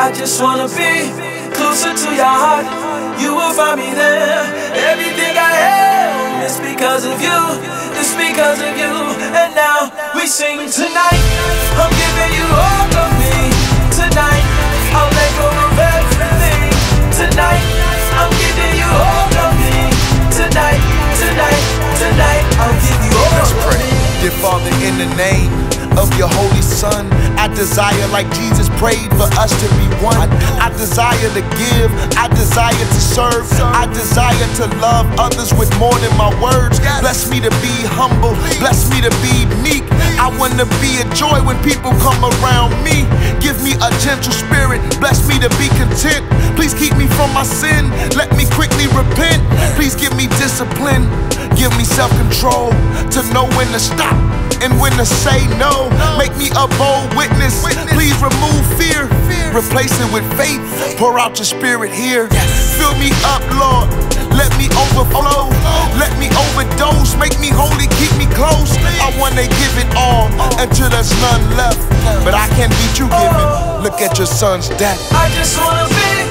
I just wanna be closer to your heart. You will find me there. Everything I am is because of you. It's because of you. And now we sing tonight. I'm giving you all of me. Tonight I'll let go of everything. Tonight I'm giving you all of me. Tonight, tonight, tonight I'll give you all of me. Dear Father, in the name of your holy Son, I desire, like Jesus prayed, for us to be one. I desire to give, I desire to serve, I desire to love others with more than my words. Bless me to be humble, bless me to be meek. I want to be a joy when people come around me. Give me a gentle spirit, bless me to be content. Please keep me from my sin, let me quickly repent. Please give me discipline, give me self-control, to know when to stop and when to say no. Make me a bold witness. Please remove fear, replace it with faith. Pour out your spirit here. Fill me up, Lord. Let me overflow. Let me overdose. Make me holy, keep me close. I wanna give it all until there's none left. But I can't beat you giving. Look at your son's death. I just wanna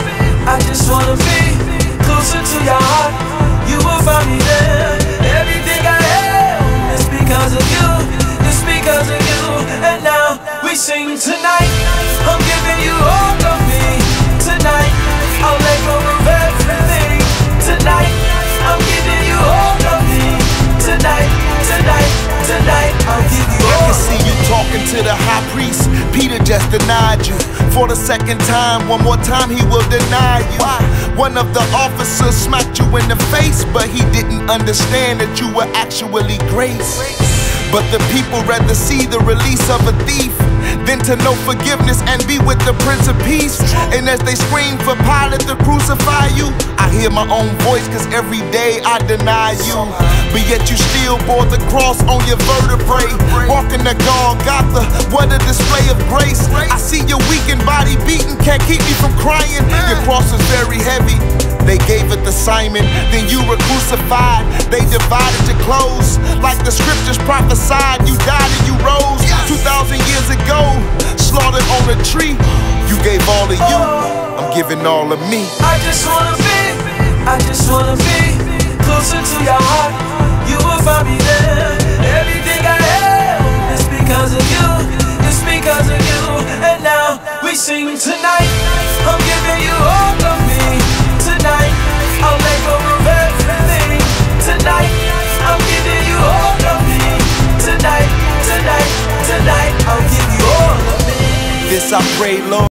be closer to your heart. You will find me there. Everything I am is because of you. It's because of you. And now we sing tonight. I'm giving you all of me. Tonight I'll let go of everything. Tonight I'm giving you all of me. Tonight, tonight, tonight I'll give you all. I can see you talking to the high priest. Peter just denied you for the second time. One more time he will deny you. One of the officers smacked you in the face, but he didn't understand that you were actually grace. But the people rather see the release of a thief than to know forgiveness and be with the Prince of Peace. And as they scream for Pilate to crucify you, I hear my own voice, cause every day I deny you. But yet you still bore the cross on your vertebrae. Walking to Golgotha, what a display of grace. I see your weakened body beaten, can't keep me from crying. Your cross is very heavy. They gave it to Simon, then you were crucified. They divided your clothes, like the scriptures prophesied. You died and you rose 2,000 years ago, slaughtered on a tree. You gave all of you, I'm giving all of me. I just wanna be closer to your heart. You will find me there. Everything I am is because of you. It's because of you. And now we sing tonight. I'm giving you all of me. Tonight I'll let go of everything. Tonight I'm giving you all of me. Tonight, tonight, tonight I'll give you all of me. This I pray, Lord.